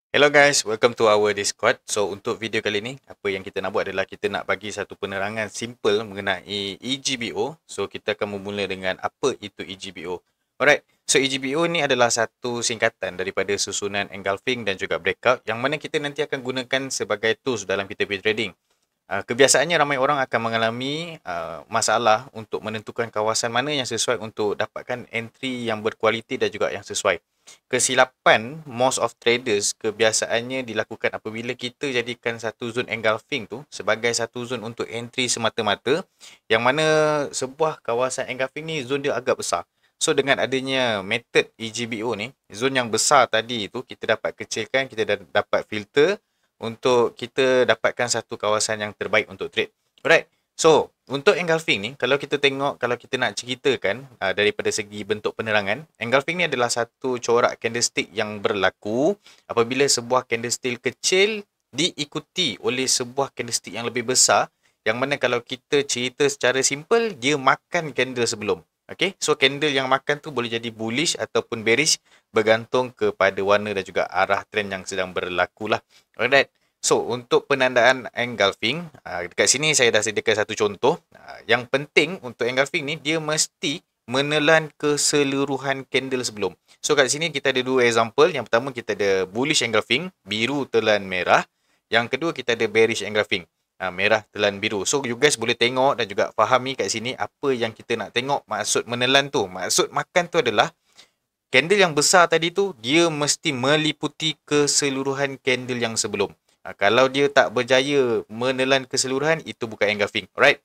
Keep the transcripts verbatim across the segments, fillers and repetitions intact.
Hello guys, welcome to our Discord. So untuk video kali ni, apa yang kita nak buat adalah kita nak bagi satu penerangan simple mengenai E G B O. So kita akan memula dengan apa itu E G B O. Alright, so E G B O ni adalah satu singkatan daripada susunan engulfing dan juga breakout yang mana kita nanti akan gunakan sebagai tools dalam kita punya trading. Uh, kebiasaannya ramai orang akan mengalami uh, masalah untuk menentukan kawasan mana yang sesuai untuk dapatkan entry yang berkualiti dan juga yang sesuai. Kesilapan most of traders kebiasaannya dilakukan apabila kita jadikan satu zone engulfing tu sebagai satu zone untuk entry semata-mata, yang mana sebuah kawasan engulfing ni zone dia agak besar. So dengan adanya method E G B O ni, zone yang besar tadi tu kita dapat kecilkan, kita dapat filter untuk kita dapatkan satu kawasan yang terbaik untuk trade. Alright. So, untuk engulfing ni, kalau kita tengok, kalau kita nak ceritakan uh, daripada segi bentuk penerangan, engulfing ni adalah satu corak candlestick yang berlaku apabila sebuah candlestick kecil diikuti oleh sebuah candlestick yang lebih besar, yang mana kalau kita cerita secara simple, dia makan candle sebelum. Okay, so candle yang makan tu boleh jadi bullish ataupun bearish bergantung kepada warna dan juga arah trend yang sedang berlaku lah. Alright. So, untuk penandaan engulfing, dekat sini saya dah sediakan satu contoh. Yang penting untuk engulfing ni, dia mesti menelan keseluruhan candle sebelum. So, kat sini kita ada dua example. Yang pertama, kita ada bullish engulfing, biru telan merah. Yang kedua, kita ada bearish engulfing, merah telan biru. So, you guys boleh tengok dan juga fahami kat sini apa yang kita nak tengok. Maksud menelan tu, maksud makan tu adalah candle yang besar tadi tu, dia mesti meliputi keseluruhan candle yang sebelum. Ha, kalau dia tak berjaya menelan keseluruhan, itu bukan engulfing. Alright.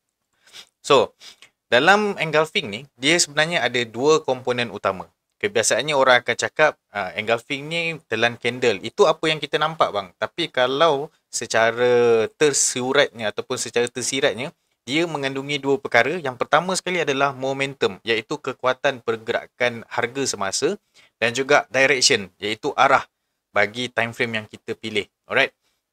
So, dalam engulfing ni, dia sebenarnya ada dua komponen utama. Kebiasaannya orang akan cakap, uh, engulfing ni telan candle. Itu apa yang kita nampak bang. Tapi kalau secara tersuratnya ataupun secara tersiratnya, dia mengandungi dua perkara. Yang pertama sekali adalah momentum, iaitu kekuatan pergerakan harga semasa, dan juga direction, iaitu arah bagi time frame yang kita pilih. Alright.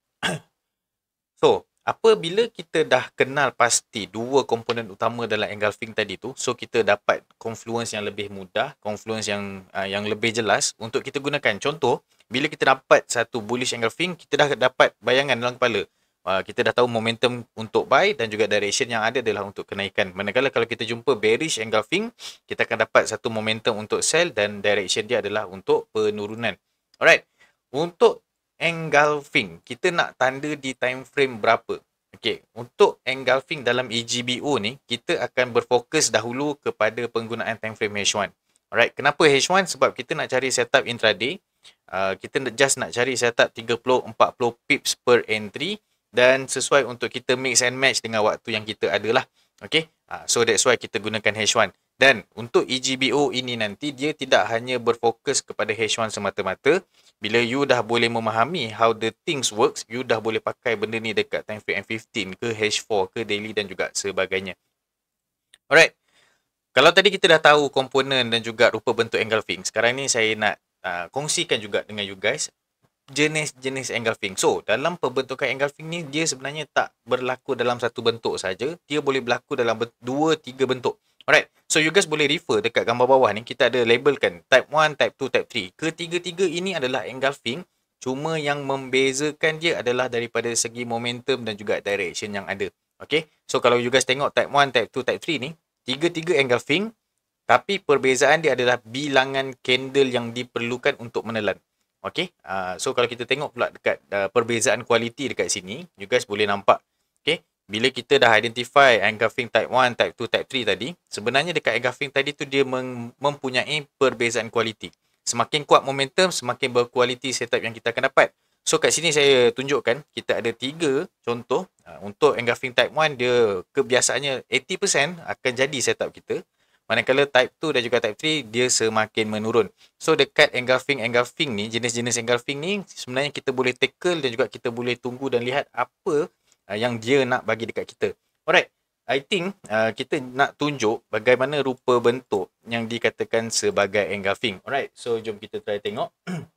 So, apabila kita dah kenal pasti dua komponen utama dalam engulfing tadi tu, so kita dapat confluence yang lebih mudah, confluence yang uh, yang lebih jelas untuk kita gunakan. Contoh, bila kita dapat satu bullish engulfing, kita dah dapat bayangan dalam kepala. Uh, kita dah tahu momentum untuk buy dan juga direction yang ada adalah untuk kenaikan. Manakala kalau kita jumpa bearish engulfing, kita akan dapat satu momentum untuk sell dan direction dia adalah untuk penurunan. Alright. Untuk engulfing, kita nak tanda di time frame berapa? Okey, untuk engulfing dalam E G B O ni, kita akan berfokus dahulu kepada penggunaan time frame H one. Alright, kenapa H one? Sebab kita nak cari setup intraday. Uh, kita just nak cari setup tiga puluh empat puluh pips per entry dan sesuai untuk kita mix and match dengan waktu yang kita ada lah. Okay, uh, so that's why kita gunakan H one. Dan untuk E G B O ini nanti, dia tidak hanya berfokus kepada H one semata-mata. Bila you dah boleh memahami how the things works, you dah boleh pakai benda ni dekat time frame M fifteen ke H four ke daily dan juga sebagainya. Alright. Kalau tadi kita dah tahu komponen dan juga rupa bentuk engulfing, sekarang ni saya nak uh, kongsikan juga dengan you guys jenis-jenis engulfing. So, dalam pembentukan engulfing ni, dia sebenarnya tak berlaku dalam satu bentuk saja. Dia boleh berlaku dalam dua, tiga bentuk. Alright, so you guys boleh refer dekat gambar bawah ni, kita ada labelkan type one, type two, type three. Ketiga-tiga ini adalah engulfing, cuma yang membezakan dia adalah daripada segi momentum dan juga direction yang ada. Okay, so kalau you guys tengok type one, type two, type three ni, tiga-tiga engulfing, tapi perbezaan dia adalah bilangan candle yang diperlukan untuk menelan. Okay, uh, so kalau kita tengok pula dekat uh, perbezaan kualiti dekat sini, you guys boleh nampak. Okay, bila kita dah identify engulfing type one, type two, type three tadi, sebenarnya dekat engulfing tadi tu dia mempunyai perbezaan kualiti. Semakin kuat momentum, semakin berkualiti setup yang kita akan dapat. So kat sini saya tunjukkan, kita ada tiga contoh. Uh, untuk engulfing type one, dia kebiasaannya lapan puluh peratus akan jadi setup kita. Manakala type two dan juga type three, dia semakin menurun. So dekat engulfing-engulfing ni, jenis-jenis engulfing ni, sebenarnya kita boleh tackle dan juga kita boleh tunggu dan lihat apa uh, yang dia nak bagi dekat kita. Alright, I think uh, kita nak tunjuk bagaimana rupa bentuk yang dikatakan sebagai engulfing. Alright, so jom kita try tengok.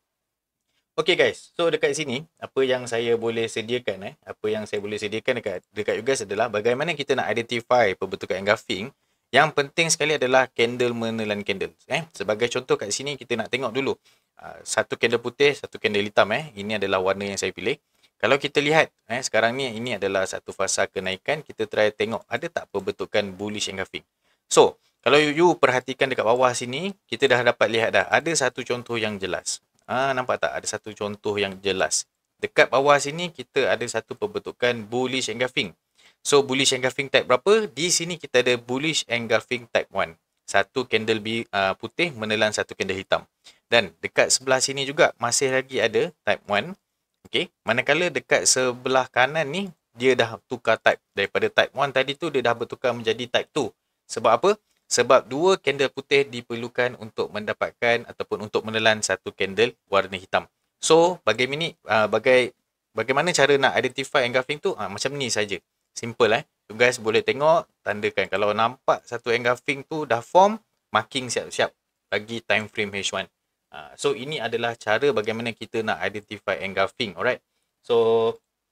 Okay guys, so dekat sini, apa yang saya boleh sediakan, eh, apa yang saya boleh sediakan dekat, dekat you guys adalah bagaimana kita nak identify pembentukan engulfing Yang penting sekali adalah candle menelan candle. Eh, sebagai contoh kat sini kita nak tengok dulu. Uh, satu candle putih, satu candle hitam. Eh. Ini adalah warna yang saya pilih. Kalau kita lihat, eh, sekarang ni ini adalah satu fasa kenaikan. Kita try tengok ada tak pembentukan bullish engulfing. So, kalau you, you perhatikan dekat bawah sini, kita dah dapat lihat dah. Ada satu contoh yang jelas. Ah, nampak tak? Ada satu contoh yang jelas. Dekat bawah sini, kita ada satu pembentukan bullish engulfing. So, bullish engulfing type berapa? Di sini kita ada bullish engulfing type one. Satu candle uh, putih menelan satu candle hitam. Dan dekat sebelah sini juga masih lagi ada type one. Okay. Manakala dekat sebelah kanan ni, dia dah tukar type. Daripada type one tadi tu, dia dah bertukar menjadi type two. Sebab apa? Sebab dua candle putih diperlukan untuk mendapatkan ataupun untuk menelan satu candle warna hitam. So, bagaimana, uh, bagai, bagaimana cara nak identify engulfing tu? Uh, macam ni saja. Simple eh. You guys boleh tengok, tandakan. Kalau nampak satu engulfing tu dah form, marking siap-siap bagi time frame H one. Uh, so, ini adalah cara bagaimana kita nak identify engulfing. Alright. So,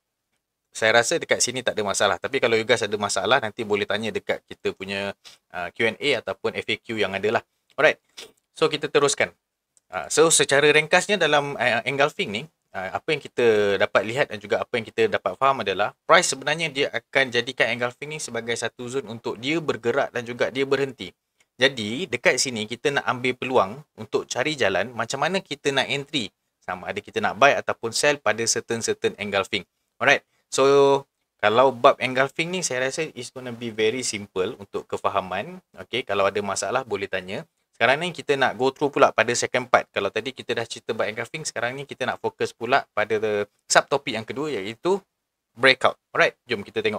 saya rasa dekat sini tak ada masalah. Tapi kalau you guys ada masalah, nanti boleh tanya dekat kita punya uh, Q and A ataupun F A Q yang ada lah. Alright. So, kita teruskan. Uh, so, secara ringkasnya dalam uh, engulfing ni, apa yang kita dapat lihat dan juga apa yang kita dapat faham adalah price sebenarnya dia akan jadikan engulfing ni sebagai satu zone untuk dia bergerak dan juga dia berhenti. Jadi dekat sini kita nak ambil peluang untuk cari jalan macam mana kita nak entry. Sama ada kita nak buy ataupun sell pada certain-certain engulfing. Alright. So kalau bab engulfing ni saya rasa is gonna be very simple untuk kefahaman. Okay. Kalau ada masalah boleh tanya. Sekarang ni kita nak go through pula pada second part. Kalau tadi kita dah cerita about engulfing, sekarang ni kita nak fokus pula pada subtopik yang kedua iaitu breakout. Alright, jom kita tengok.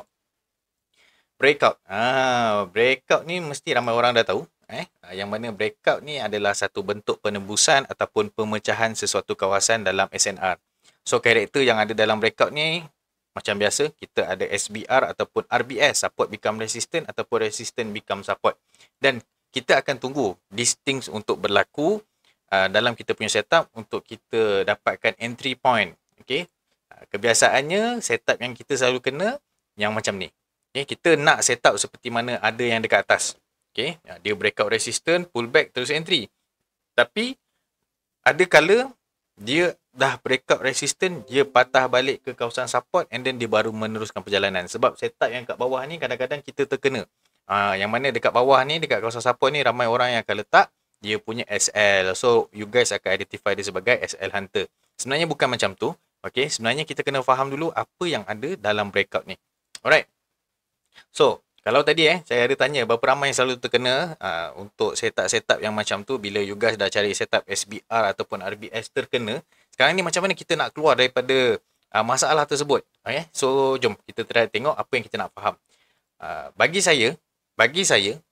Breakout. Ah, breakout ni mesti ramai orang dah tahu. Eh, yang mana breakout ni adalah satu bentuk penembusan ataupun pemecahan sesuatu kawasan dalam S N R. So, karakter yang ada dalam breakout ni macam biasa, kita ada S B R ataupun R B S, support become resistant ataupun resistant become support. Dan kita akan tunggu distinct untuk berlaku uh, dalam kita punya setup untuk kita dapatkan entry point. Okay. Uh, kebiasaannya setup yang kita selalu kena yang macam ni. Okay. Kita nak setup seperti mana ada yang dekat atas. Okay. Uh, dia breakout resistant, pullback terus entry. Tapi ada kala dia dah breakout resistant, dia patah balik ke kawasan support and then dia baru meneruskan perjalanan. Sebab setup yang kat bawah ni kadang-kadang kita terkena. Ha, yang mana dekat bawah ni, dekat kawasan support ni, ramai orang yang akan letak dia punya S L. So, you guys akan identify dia sebagai S L Hunter. Sebenarnya bukan macam tu. Okay, sebenarnya kita kena faham dulu apa yang ada dalam breakout ni. Alright. So, kalau tadi eh, saya ada tanya berapa ramai yang selalu terkena uh, untuk setup-setup yang macam tu. Bila you guys dah cari setup S B R ataupun R B S terkena. Sekarang ni macam mana kita nak keluar daripada uh, masalah tersebut. Okay, so jom kita try tengok apa yang kita nak faham. Uh, bagi saya, Bagi saya,